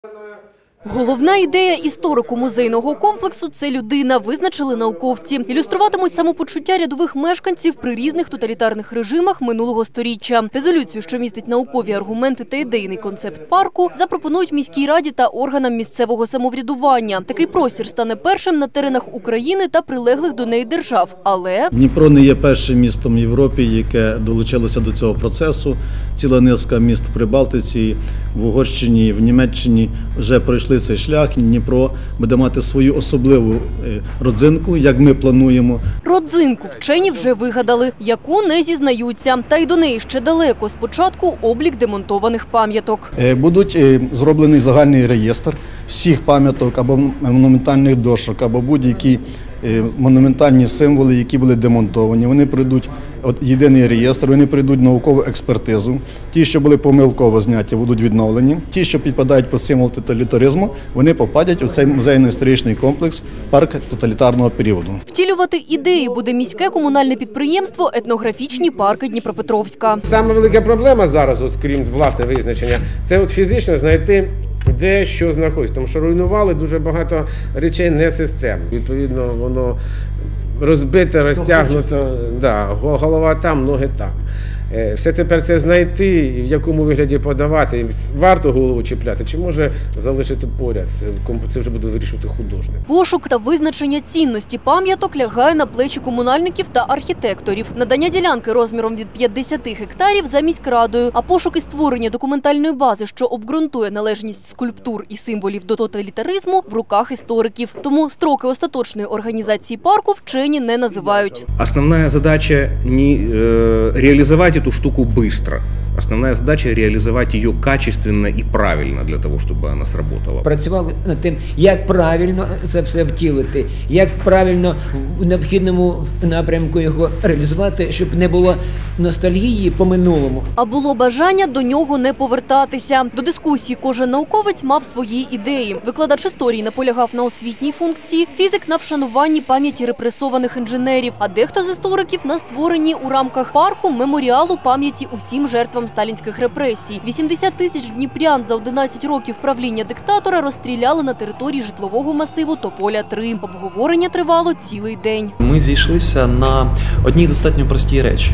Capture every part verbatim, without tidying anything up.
Головна ідея історико-музейного комплексу – це людина, визначили науковці. Ілюструватимуть самопочуття рядових мешканців при різних тоталітарних режимах минулого сторіччя. Резолюцію, що містить наукові аргументи та ідейний концепт парку, запропонують міській раді та органам місцевого самоврядування. Такий простір стане першим на теренах України та прилеглих до неї держав. Але Дніпро не є першим містом в Європі, яке долучилося до цього процесу. Ціла низка міст в Прибалтиці, в Угорщині, в Німеччині вже пройшли цей шлях. Дніпро буде мати свою особливу родзинку, як ми плануємо. Родзинку вчені вже вигадали, яку не зізнаються. Та й до неї ще далеко. Спочатку облік демонтованих пам'яток. Будуть зроблений загальний реєстр всіх пам'яток або монументальних дошок, або будь-які монументальні символи, які були демонтовані. Вони прийдуть в єдиний реєстр, вони прийдуть в наукову експертизу. Ті, що були помилково зняті, будуть відновлені. Ті, що підпадають під символ тоталітаризму, вони попадуть у цей музейно-історичний комплекс «Парк тоталітарного періоду». Втілювати ідеї буде міське комунальне підприємство «Етнографічні парки Дніпропетровська». Саме велика проблема зараз, от, крім власне визначення, це от фізично знайти, де що знаходиться, тому що руйнували дуже багато речей не системно. Відповідно, воно розбите, розтягнуто, да, голова там, ноги там. Все тепер це знайти, в якому вигляді подавати, варто голову чіпляти, чи може залишити поряд, це вже буде вирішувати художник. Пошук та визначення цінності пам'яток лягає на плечі комунальників та архітекторів. Надання ділянки розміром від п'ятдесяти гектарів за міськрадою, а пошук і створення документальної бази, що обґрунтує належність скульптур і символів до тоталітаризму, в руках істориків. Тому строки остаточної організації парку вчені не називають. Основна задача не э, реализовать эту штуку быстро. Основная задача – реализовать ее качественно и правильно для того, чтобы она сработала. Працювали над тим, як правильно це все втілити, як правильно в необхідному напрямку його реалізувати, щоб не було ностальгії по минулому. А було бажання до нього не повертатися. До дискусії кожен науковець мав свої ідеї. Викладач історії наполягав на освітній функції, фізик – на вшануванні пам'яті репресованих інженерів, а дехто з істориків – на створенні у рамках парку меморіалу пам'яті усім жертвам сталінських репресій. вісімдесят тисяч дніпрян за одинадцять років правління диктатора розстріляли на території житлового масиву Тополя три. Обговорення тривало цілий день. Ми зійшлися на одній достатньо простій речі.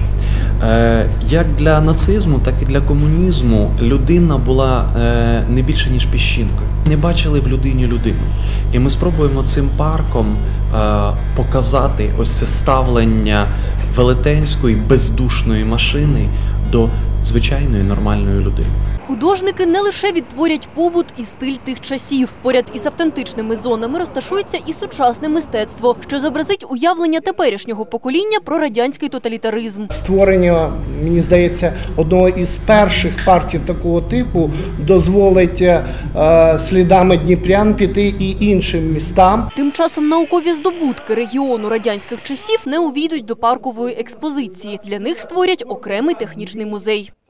Як для нацизму, так і для комунізму людина була не більше, ніж піщинкою. Не бачили в людині людину. І ми спробуємо цим парком показати ось це ставлення велетенської, бездушної машини до звичайної нормальної людини. Художники не лише відтворять побут і стиль тих часів. Поряд із автентичними зонами розташується і сучасне мистецтво, що зобразить уявлення теперішнього покоління про радянський тоталітаризм. Створення, мені здається, одного із перших парків такого типу дозволить е, слідами дніпрян піти і іншим містам. Тим часом наукові здобутки регіону радянських часів не увійдуть до паркової експозиції. Для них створять окремий технічний музей.